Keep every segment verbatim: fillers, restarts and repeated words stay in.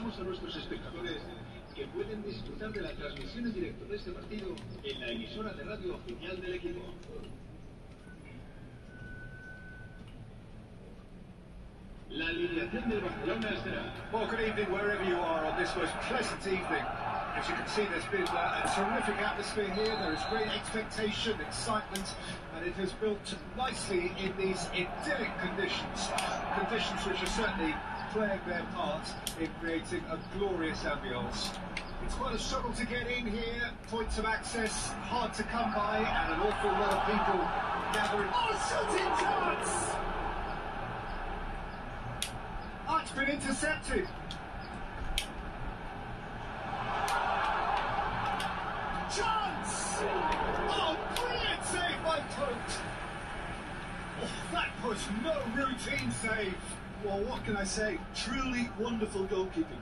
recordamos a nuestros espectadores que pueden disfrutar de la transmisión en directo de este partido en la emisora de radio oficial del equipo. La alineación del Barcelona será... Well, good evening wherever you are on this most pleasant evening. As you can see, there's been uh, a terrific atmosphere here. There is great expectation, excitement, and it has built nicely in these idyllic conditions. Conditions which are certainly playing their part in creating a glorious ambience. It's quite a struggle to get in here. Points of access hard to come by, and an awful lot of people gathering. Oh, shooting chance! Oh, it's been intercepted. Chance! Oh, brilliant save by Pope! Oh, that was no routine save. Well, what can I say? Truly wonderful goalkeeping.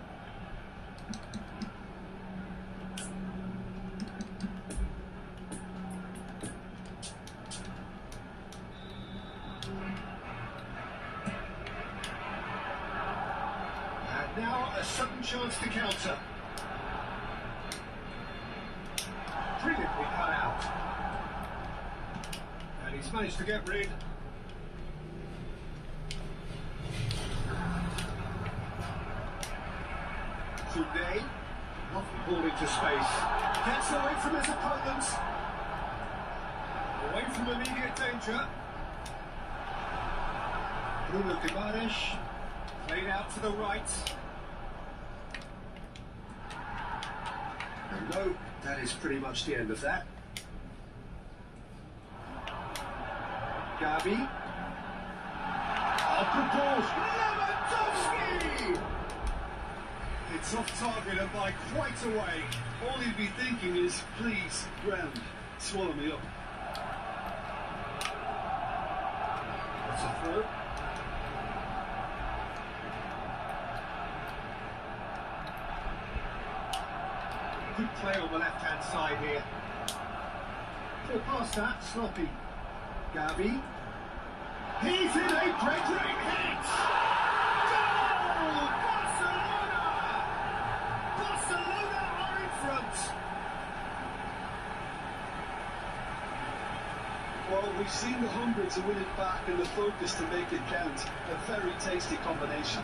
And now a sudden chance to counter. Brilliantly cut out. And he's managed to get rid. Today, lovely ball into space. Gets away from his opponent. Away from immediate danger. Bruno Guimaraes. Played out to the right. And no, that is pretty much the end of that. Gavi. Up the ball. Lewandowski! It's off target and by quite a way. All he'd be thinking is, please, ground, swallow me up. That's a throw. Good play on the left-hand side here. Pull past that, sloppy. Gavi. He's in a great, great hit! Goal! Barcelona! Barcelona are in front! Well, we've seen the hunger to win it back and the focus to make it count. A very tasty combination.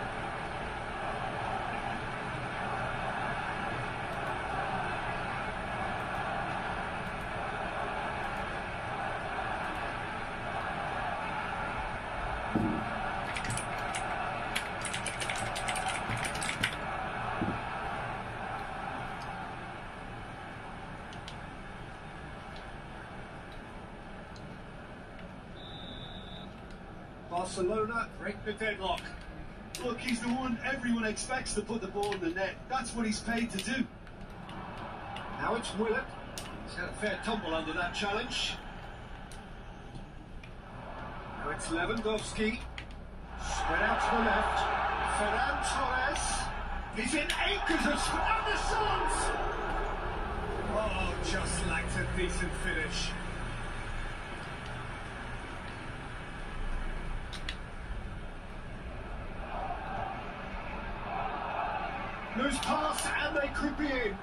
Barcelona break the deadlock. Look, he's the one everyone expects to put the ball in the net. That's what he's paid to do. Now it's Willett. He's had a fair tumble under that challenge. Now it's Lewandowski. Spread out to the left. Ferran Torres. He's in acres of space. And the shot! Oh, just lacked a decent finish. Loose pass, and they could be in.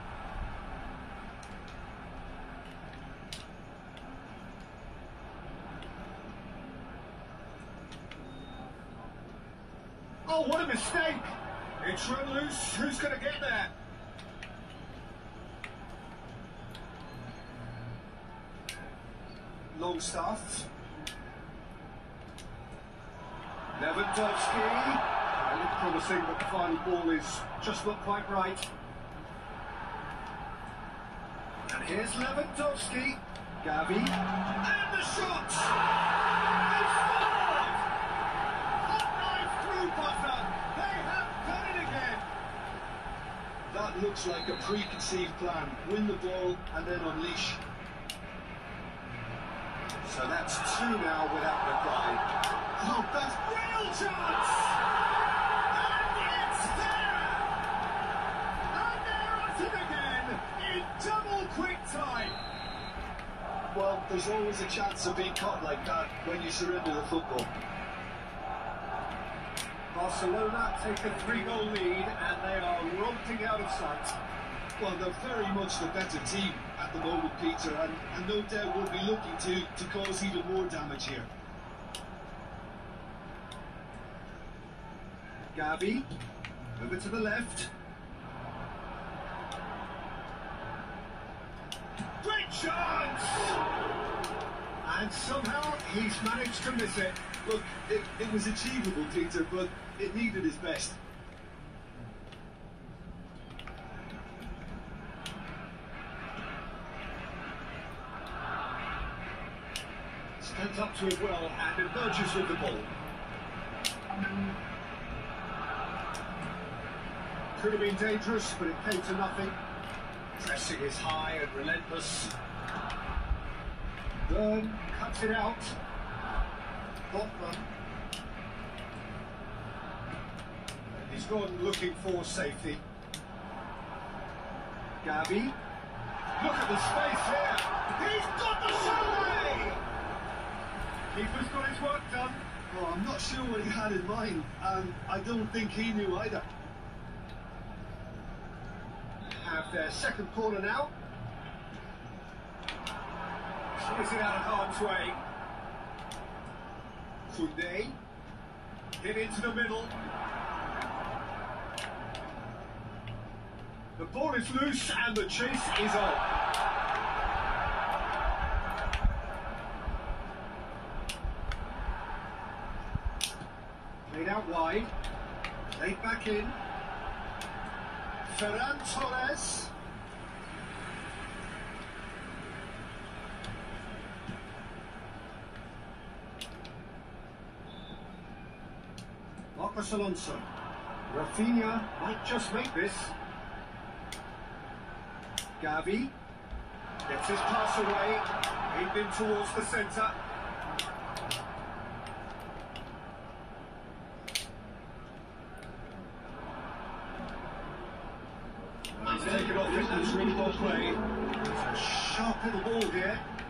Oh, what a mistake! It's run loose. Who's going to get there? Longstaff. Lewandowski. It looked promising, but the final ball is just not quite right. And here's Lewandowski. Gavi. And the shot! They scored! Hot knife through buzzer. They have done it again. That looks like a preconceived plan. Win the ball and then unleash. So that's two now without the cry. Oh, that's real chance! Double quick time. Well, there's always a chance of being caught like that when you surrender the football. Barcelona take a three-goal lead and they are rolling out of sight. Well, they're very much the better team at the moment, Peter, and, and no doubt will be looking to, to cause even more damage here. Gavi, over to the left. Great chance! And somehow he's managed to miss it. Look, it, it was achievable, Peter, but it needed his best. Stands up to it well and emerges with the ball. Could have been dangerous, but it came to nothing. Pressing is high and relentless. Byrne cuts it out. Botman. He's gone looking for safety. Gavi. Look at the space here. He's got the shot away! Keeper's got his work done. Oh, I'm not sure what he had in mind, and I don't think he knew either. Have their second corner now. Squeeze it out of harm's way. Koundé. Hit into the middle. The ball is loose and the chase is on. Played out wide. Played back in. Ferran Torres. Marcos Alonso. Rafinha might just make this. Gavi gets his pass away. Aimed in towards the centre. He's taken off it, that's really well played. It's a sharp little ball here.